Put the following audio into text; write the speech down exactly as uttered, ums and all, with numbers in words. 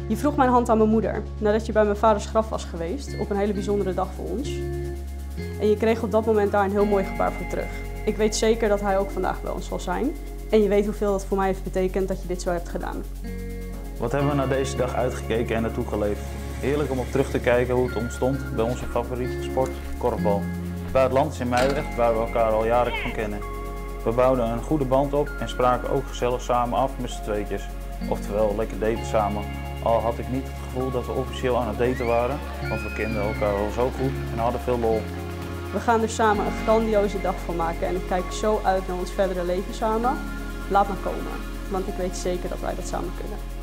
Je vroeg mijn hand aan mijn moeder, nadat je bij mijn vaders graf was geweest, op een hele bijzondere dag voor ons. En je kreeg op dat moment daar een heel mooi gebaar voor terug. Ik weet zeker dat hij ook vandaag bij ons zal zijn. En je weet hoeveel dat voor mij heeft betekend dat je dit zo hebt gedaan. Wat hebben we naar deze dag uitgekeken en naartoe geleefd. Heerlijk om op terug te kijken hoe het ontstond bij onze favoriete sport, korfbal. Bij het land is in Meidrecht, waar we elkaar al jaren van kennen. We bouwden een goede band op en spraken ook gezellig samen af met z'n tweetjes. Oftewel, lekker daten samen. Al had ik niet het gevoel dat we officieel aan het daten waren, want we kenden elkaar al zo goed en hadden veel lol. We gaan er samen een grandioze dag van maken en ik kijk zo uit naar ons verdere leven samen. Laat maar komen, want ik weet zeker dat wij dat samen kunnen.